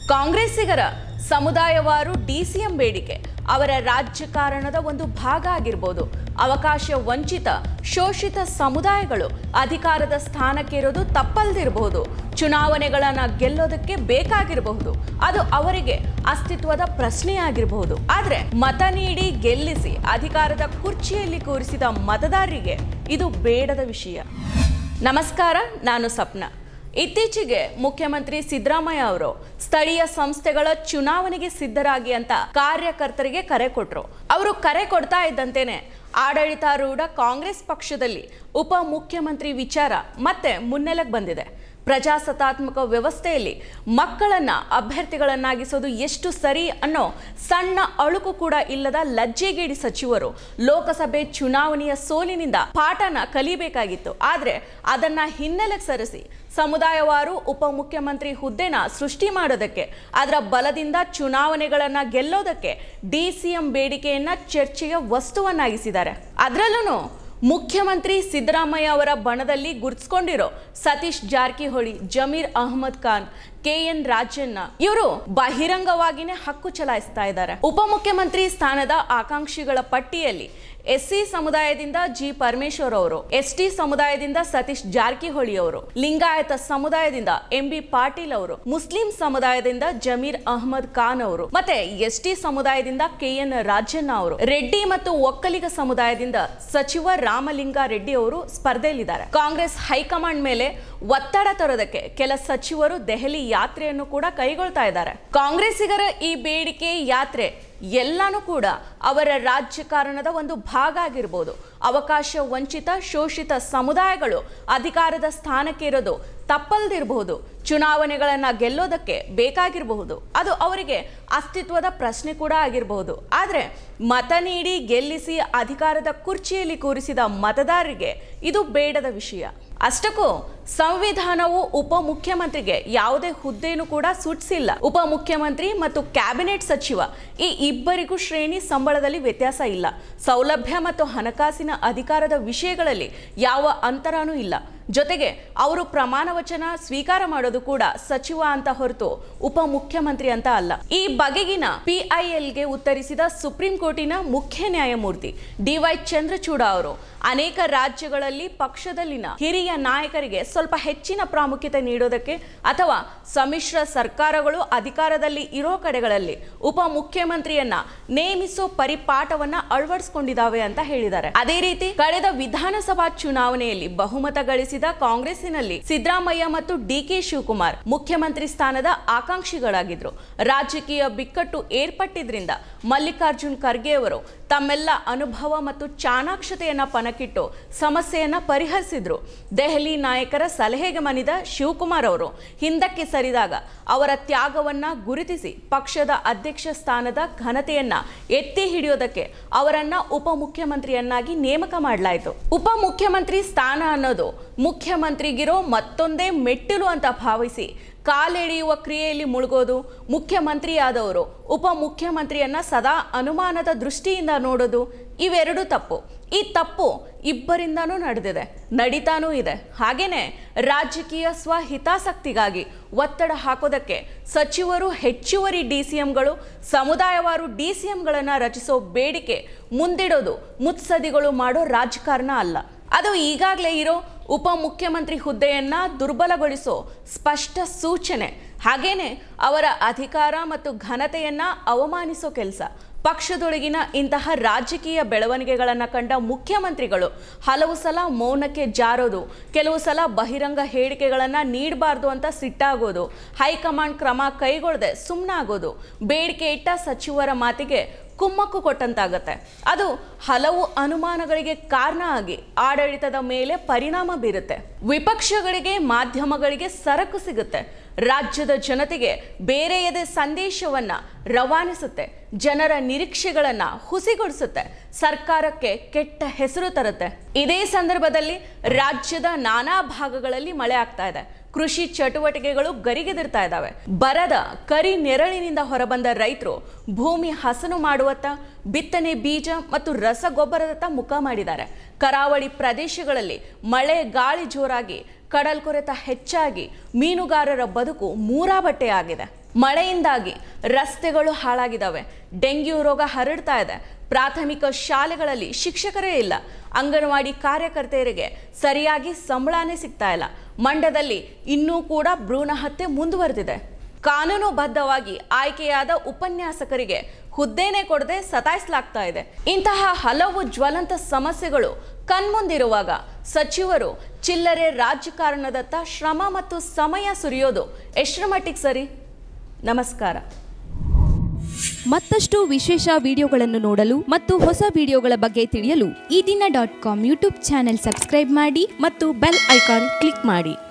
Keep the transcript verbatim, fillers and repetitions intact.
ಕಾಂಗ್ರೆಸ್ಸಿಗರ ಸಮುದಾಯವಾರು DCM ಬೇಡಿಕೆ ಅವರ ರಾಜಕಾರಣದ ಒಂದು ಭಾಗ ಆಗಿರಬಹುದು. ಅವಕಾಶ ವಂಚಿತ ಶೋಷಿತ ಸಮುದಾಯಗಳು ಅಧಿಕಾರದ ಸ್ಥಾನಕ್ಕೆ ಇರೋದು ತಪ್ಪಲ್ದಿರಬಹುದು. ಚುನಾವಣೆಗಳನ್ನು ಗೆಲ್ಲೋದಕ್ಕೆ ಬೇಕಾಗಿರಬಹುದು. ಅದು ಅವರಿಗೆ ಅಸ್ತಿತ್ವದ ಪ್ರಶ್ನೆಯಾಗಿರಬಹುದು. ಆದರೆ ಮತ ನೀಡಿ ಗೆಲ್ಲಿಸಿ ಅಧಿಕಾರದ ಕುರ್ಚಿಯಲ್ಲಿ ಕೂರಿಸಿದ ಮತದಾರರಿಗೆ ಇದು ಬೇಡದ ವಿಷಯ. ನಮಸ್ಕಾರ, ನಾನು ಸಪ್ನಾ. ಇತ್ತೀಚೆಗೆ ಮುಖ್ಯಮಂತ್ರಿ ಸಿದ್ದರಾಮಯ್ಯ ಅವರು ಸ್ಥಳೀಯ ಸಂಸ್ಥೆಗಳ ಚುನಾವಣೆಗೆ ಸಿದ್ಧರಾಗಿ ಅಂತ ಕಾರ್ಯಕರ್ತರಿಗೆ ಕರೆ ಕೊಟ್ಟರು. ಅವರು ಕರೆ ಕೊಡ್ತಾ ಇದ್ದಂತೆಯೇ ಆಡಳಿತಾರೂಢ ಕಾಂಗ್ರೆಸ್ ಪಕ್ಷದಲ್ಲಿ ಉಪ ಮುಖ್ಯಮಂತ್ರಿ ವಿಚಾರ ಮತ್ತೆ ಮುನ್ನೆಲೆಗೆ ಬಂದಿದೆ. ಪ್ರಜಾಸತ್ತಾತ್ಮಕ ವ್ಯವಸ್ಥೆಯಲ್ಲಿ ಮಕ್ಕಳನ್ನ ಅಭ್ಯರ್ಥಿಗಳನ್ನಾಗಿಸೋದು ಎಷ್ಟು ಸರಿ ಅನ್ನೋ ಸಣ್ಣ ಅಳುಕು ಕೂಡ ಇಲ್ಲದ ಲಜ್ಜೆಗೇಡಿ ಸಚಿವರು ಲೋಕಸಭೆ ಚುನಾವಣೆಯ ಸೋಲಿನಿಂದ ಪಾಠನ ಕಲಿಬೇಕಾಗಿತ್ತು. ಆದರೆ ಅದನ್ನ ಹಿನ್ನೆಲೆಗೆ ಸರಿಸಿ ಸಮುದಾಯವಾರು ಉಪ ಮುಖ್ಯಮಂತ್ರಿ ಹುದ್ದೆನ ಸೃಷ್ಟಿ ಮಾಡೋದಕ್ಕೆ, ಅದರ ಬಲದಿಂದ ಚುನಾವಣೆಗಳನ್ನ ಗೆಲ್ಲೋದಕ್ಕೆ ಡಿಸಿಎಂ ಬೇಡಿಕೆಯನ್ನ ಚರ್ಚೆಯ ವಸ್ತುವನ್ನಾಗಿಸಿದ್ದಾರೆ. ಅದರಲ್ಲೂ ಮುಖ್ಯಮಂತ್ರಿ ಸಿದ್ದರಾಮಯ್ಯ ಅವರ ಬಣದಲ್ಲಿ ಗುರುತಿಸಿಕೊಂಡಿರೋ ಸತೀಶ್ ಜಾರಕಿಹೊಳಿ, ಜಮೀರ್ ಅಹಮದ್ ಖಾನ್, ಕೆ ಎನ್ ರಾಜಣ್ಣ ಇವರು ಬಹಿರಂಗವಾಗಿನೇ ಹಕ್ಕು ಚಲಾಯಿಸ್ತಾ ಇದ್ದಾರೆ. ಉಪಮುಖ್ಯಮಂತ್ರಿ ಸ್ಥಾನದ ಆಕಾಂಕ್ಷಿಗಳ ಪಟ್ಟಿಯಲ್ಲಿ ಎಸ್ಸಿ ಸಮುದಾಯದಿಂದ ಜಿ ಪರಮೇಶ್ವರ್ ಅವರು, ಎಸ್ಟಿ ಸಮುದಾಯದಿಂದ ಸತೀಶ್ ಜಾರಕಿಹೊಳಿ ಅವರು, ಲಿಂಗಾಯತ ಸಮುದಾಯದಿಂದ ಎಂ ಬಿ ಪಾಟೀಲ್ ಅವರು, ಮುಸ್ಲಿಂ ಸಮುದಾಯದಿಂದ ಜಮೀರ್ ಅಹಮದ್ ಖಾನ್ ಅವರು, ಮತ್ತೆ ಎಸ್ಟಿ ಸಮುದಾಯದಿಂದ ಕೆ ಎನ್ ರಾಜಣ್ಣ ಅವರು, ರೆಡ್ಡಿ ಮತ್ತು ಒಕ್ಕಲಿಗ ಸಮುದಾಯದಿಂದ ಸಚಿವ ರಾಮಲಿಂಗಾ ರೆಡ್ಡಿ ಅವರು ಸ್ಪರ್ಧೆಯಲ್ಲಿದ್ದಾರೆ. ಕಾಂಗ್ರೆಸ್ ಹೈಕಮಾಂಡ್ ಮೇಲೆ ಒತ್ತಡ ತರೋದಕ್ಕೆ ಕೆಲ ಸಚಿವರು ದೆಹಲಿ ಯಾತ್ರೆಯನ್ನು ಕೂಡ ಕೈಗೊಳ್ತಾ ಇದ್ದಾರೆ. ಕಾಂಗ್ರೆಸ್ಸಿಗರ ಈ ಬೇಡಿಕೆ ಯಾತ್ರೆ ಎಲ್ಲಾನು ಕೂಡ ಅವರ ರಾಜಕಾರಣದ ಒಂದು ಭಾಗ ಆಗಿರಬಹುದು. ಅವಕಾಶ ವಂಚಿತ ಶೋಷಿತ ಸಮುದಾಯಗಳು ಅಧಿಕಾರದ ಸ್ಥಾನಕ್ಕೆ ಇರೋದು ತಪ್ಪಲ್ದಿರಬಹುದು. ಚುನಾವಣೆಗಳನ್ನು ಗೆಲ್ಲೋದಕ್ಕೆ ಬೇಕಾಗಿರಬಹುದು. ಅದು ಅವರಿಗೆ ಅಸ್ತಿತ್ವದ ಪ್ರಶ್ನೆ ಕೂಡ ಆಗಿರಬಹುದು. ಆದರೆ ಮತ ನೀಡಿ ಗೆಲ್ಲಿಸಿ ಅಧಿಕಾರದ ಕುರ್ಚಿಯಲ್ಲಿ ಕೂರಿಸಿದ ಮತದಾರರಿಗೆ ಇದು ಬೇಡದ ವಿಷಯ. ಅಷ್ಟಕ್ಕೂ ಸಂವಿಧಾನವು ಉಪ ಮುಖ್ಯಮಂತ್ರಿಗೆ ಯಾವುದೇ ಹುದ್ದೆಯನ್ನು ಕೂಡ ಸೂಚಿಸಿಲ್ಲ. ಉಪ ಮುಖ್ಯಮಂತ್ರಿ ಮತ್ತು ಕ್ಯಾಬಿನೆಟ್ ಸಚಿವ ಈ ಇಬ್ಬರಿಗೂ ಶ್ರೇಣಿ ಸಂಬಳದಲ್ಲಿ ವ್ಯತ್ಯಾಸ ಇಲ್ಲ. ಸೌಲಭ್ಯ ಮತ್ತು ಹಣಕಾಸಿನ ಅಧಿಕಾರದ ವಿಷಯಗಳಲ್ಲಿ ಯಾವ ಅಂತರನೂ ಇಲ್ಲ. ಜೊತೆಗೆ ಅವರು ಪ್ರಮಾಣ ವಚನ ಸ್ವೀಕಾರ ಮಾಡೋದು ಕೂಡ ಸಚಿವ ಅಂತ ಹೊರತು ಉಪ ಮುಖ್ಯಮಂತ್ರಿ ಅಂತ ಅಲ್ಲ. ಈ ಬಗೆಗಿನ ಪಿಐಎಲ್ಗೆ ಉತ್ತರಿಸಿದ ಸುಪ್ರೀಂ ಕೋರ್ಟಿನ ಮುಖ್ಯ ನ್ಯಾಯಮೂರ್ತಿ ಡಿ ವೈ ಚಂದ್ರಚೂಡ ಅವರು ಅನೇಕ ರಾಜ್ಯಗಳಲ್ಲಿ ಪಕ್ಷದಲ್ಲಿನ ಹಿರಿಯ ನಾಯಕರಿಗೆ ಸ್ವಲ್ಪ ಹೆಚ್ಚಿನ ಪ್ರಾಮುಖ್ಯತೆ ನೀಡೋದಕ್ಕೆ ಅಥವಾ ಸಮ್ಮಿಶ್ರ ಸರ್ಕಾರಗಳು ಅಧಿಕಾರದಲ್ಲಿ ಇರೋ ಕಡೆಗಳಲ್ಲಿ ಉಪ ಮುಖ್ಯಮಂತ್ರಿಯನ್ನ ನೇಮಿಸೋ ಪರಿಪಾಠವನ್ನ ಅಳವಡಿಸಿಕೊಂಡಿದ್ದಾವೆ ಅಂತ ಹೇಳಿದ್ದಾರೆ. ಅದೇ ರೀತಿ ಕಳೆದ ವಿಧಾನಸಭಾ ಚುನಾವಣೆಯಲ್ಲಿ ಬಹುಮತ ಗಳಿಸಿದ ಕಾಂಗ್ರೆಸ್ಸಿನಲ್ಲಿ ಸಿದ್ದರಾಮಯ್ಯ ಮತ್ತು ಡಿ ಕೆ ಶಿವಕುಮಾರ್ ಮುಖ್ಯಮಂತ್ರಿ ಸ್ಥಾನದ ಆಕಾಂಕ್ಷಿಗಳಾಗಿದ್ರು. ರಾಜಕೀಯ ಬಿಕ್ಕಟ್ಟು ಏರ್ಪಟ್ಟಿದ್ರಿಂದ ಮಲ್ಲಿಕಾರ್ಜುನ್ ಖರ್ಗೆ ಅವರು ತಮ್ಮೆಲ್ಲ ಅನುಭವ ಮತ್ತು ಚಾಣಾಕ್ಷತೆಯನ್ನ ಪಣಕ್ಕಿಟ್ಟು ಸಮಸ್ಯೆಯನ್ನ ಪರಿಹರಿಸಿದ್ರು. ದೆಹಲಿ ನಾಯಕರ ಸಲಹೆಗೆ ಮಣಿದ ಶಿವಕುಮಾರ್ ಅವರು ಹಿಂದಕ್ಕೆ ಸರಿದಾಗ ಅವರ ತ್ಯಾಗವನ್ನ ಗುರುತಿಸಿ ಪಕ್ಷದ ಅಧ್ಯಕ್ಷ ಸ್ಥಾನದ ಘನತೆಯನ್ನ ಎತ್ತಿ ಹಿಡಿಯೋದಕ್ಕೆ ಅವರನ್ನ ಉಪ ಮುಖ್ಯಮಂತ್ರಿಯನ್ನಾಗಿ ನೇಮಕ ಮಾಡಲಾಯಿತು. ಉಪ ಮುಖ್ಯಮಂತ್ರಿ ಸ್ಥಾನ ಅನ್ನೋದು ಮುಖ್ಯಮಂತ್ರಿಗಿರೋ ಮತ್ತೊಂದೇ ಮೆಟ್ಟಿಲು ಅಂತ ಭಾವಿಸಿ ಕಾಲೆಳೆಯುವ ಕ್ರಿಯೆಯಲ್ಲಿ ಮುಳುಗೋದು, ಮುಖ್ಯಮಂತ್ರಿಯಾದವರು ಉಪ ಮುಖ್ಯಮಂತ್ರಿಯನ್ನ ಸದಾ ಅನುಮಾನದ ದೃಷ್ಟಿಯಿಂದ ನೋಡೋದು, ಇವೆರಡು ತಪ್ಪು. ಈ ತಪ್ಪು ಇಬ್ಬರಿಂದನೂ ನಡೆದಿದೆ, ನಡೀತಾನೂ ಇದೆ. ಹಾಗೇನೆ ರಾಜಕೀಯ ಸ್ವಹಿತಾಸಕ್ತಿಗಾಗಿ ಒತ್ತಡ ಹಾಕೋದಕ್ಕೆ ಸಚಿವರು ಹೆಚ್ಚುವರಿ ಡಿಸಿಎಂಗಳು ಸಮುದಾಯವಾರು ಡಿಸಿಎಂಗಳನ್ನು ರಚಿಸೋ ಬೇಡಿಕೆ ಮುಂದಿಡೋದು ಮುತ್ಸದಿಗಳು ಮಾಡೋ ರಾಜಕಾರಣ ಅಲ್ಲ. ಅದು ಈಗಾಗಲೇ ಇರೋ ಉಪ ಮುಖ್ಯಮಂತ್ರಿ ಹುದ್ದೆಯನ್ನ ದುರ್ಬಲಗೊಳಿಸೋ ಸ್ಪಷ್ಟ ಸೂಚನೆ. ಹಾಗೇನೆ ಅವರ ಅಧಿಕಾರ ಮತ್ತು ಘನತೆಯನ್ನ ಅವಮಾನಿಸೋ ಕೆಲಸ. ಪಕ್ಷದೊಳಗಿನ ಇಂತಹ ರಾಜಕೀಯ ಬೆಳವಣಿಗೆಗಳನ್ನು ಕಂಡ ಮುಖ್ಯಮಂತ್ರಿಗಳು ಹಲವು ಸಲ ಮೌನಕ್ಕೆ ಜಾರೋದು, ಕೆಲವು ಸಲ ಬಹಿರಂಗ ಹೇಳಿಕೆಗಳನ್ನು ನೀಡಬಾರ್ದು ಅಂತ ಸಿಟ್ಟಾಗೋದು, ಹೈಕಮಾಂಡ್ ಕ್ರಮ ಕೈಗೊಳ್ಳದೆ ಸುಮ್ಮನಾಗೋದು, ಬೇಡಿಕೆ ಇಟ್ಟ ಸಚಿವರ ಮಾತಿಗೆ ಕುಮ್ಮಕ್ಕು ಕೊಟ್ಟಂತಾಗತ್ತೆ. ಅದು ಹಲವು ಅನುಮಾನಗಳಿಗೆ ಕಾರಣ ಆಗಿ ಆಡಳಿತದ ಮೇಲೆ ಪರಿಣಾಮ ಬೀರುತ್ತೆ. ವಿಪಕ್ಷಗಳಿಗೆ ಮಾಧ್ಯಮಗಳಿಗೆ ಸರಕು ಸಿಗುತ್ತೆ. ರಾಜ್ಯದ ಜನತೆಗೆ ಬೇರೆಯದೇ ಸಂದೇಶವನ್ನ ರವಾನಿಸುತ್ತೆ. ಜನರ ನಿರೀಕ್ಷೆಗಳನ್ನ ಹುಸಿಗೊಳಿಸುತ್ತೆ. ಸರ್ಕಾರಕ್ಕೆ ಕೆಟ್ಟ ಹೆಸರು ತರುತ್ತೆ. ಇದೇ ಸಂದರ್ಭದಲ್ಲಿ ರಾಜ್ಯದ ನಾನಾ ಭಾಗಗಳಲ್ಲಿ ಮಳೆ ಆಗ್ತಾ ಇದೆ. ಕೃಷಿ ಚಟುವಟಿಕೆಗಳು ಗರಿಗೆದರ್ತಾ ಇದ್ದಾವೆ. ಬರದ ಕರಿ ನೆರಳಿನಿಂದ ಹೊರಬಂದ ರೈತರು ಭೂಮಿ ಹಸನು ಮಾಡುವತ್ತ, ಬಿತ್ತನೆ ಬೀಜ ಮತ್ತು ರಸಗೊಬ್ಬರದತ್ತ ಮುಖ ಮಾಡಿದ್ದಾರೆ. ಕರಾವಳಿ ಪ್ರದೇಶಗಳಲ್ಲಿ ಮಳೆ ಗಾಳಿ ಜೋರಾಗಿ ಕಡಲ್ಕೊರೆತ ಹೆಚ್ಚಾಗಿ ಮೀನುಗಾರರ ಬದುಕು ಮೂರಾಬಟ್ಟೆಯಾಗಿದೆ. ಮಳೆಯಿಂದಾಗಿ ರಸ್ತೆಗಳು ಹಾಳಾಗಿದ್ದಾವೆ, ಡೆಂಗ್ಯೂ ರೋಗ ಹರಡ್ತಾ ಇದೆ, ಪ್ರಾಥಮಿಕ ಶಾಲೆಗಳಲ್ಲಿ ಶಿಕ್ಷಕರೇ ಇಲ್ಲ, ಅಂಗನವಾಡಿ ಕಾರ್ಯಕರ್ತೆಯರಿಗೆ ಸರಿಯಾಗಿ ಸಂಬಳನೇ ಸಿಗ್ತಾ ಇಲ್ಲ, ಮಂಡ್ಯದಲ್ಲಿ ಇನ್ನೂ ಕೂಡ ಭ್ರೂಣ ಹತ್ಯೆ ಮುಂದುವರೆದಿದೆ, ಕಾನೂನುಬದ್ಧವಾಗಿ ಆಯ್ಕೆಯಾದ ಉಪನ್ಯಾಸಕರಿಗೆ ಹುದ್ದೆನೇ ಕೊಡದೆ ಸತಾಯಿಸಲಾಗ್ತಾ ಇದೆ. ಇಂತಹ ಹಲವು ಜ್ವಲಂತ ಸಮಸ್ಯೆಗಳು ಕಣ್ಮುಂದಿರುವಾಗ ಸಚಿವರು ಚಿಲ್ಲರೆ ರಾಜಕಾರಣದತ್ತ ಶ್ರಮ ಮತ್ತು ಸಮಯ ಸುರಿಯೋದು ಎಷ್ಟರ ಮಟ್ಟಿಗೆ ಸರಿ? ನಮಸ್ಕಾರ. ಮತ್ತಷ್ಟು ವಿಶೇಷ ವಿಡಿಯೋಗಳನ್ನು ನೋಡಲು ಮತ್ತು ಹೊಸ ವಿಡಿಯೋಗಳ ಬಗ್ಗೆ ತಿಳಿಯಲು Eedina dot com YouTube channel subscribe ಮಾಡಿ ಮತ್ತು ಬೆಲ್ ಐಕಾನ್ ಕ್ಲಿಕ್ ಮಾಡಿ.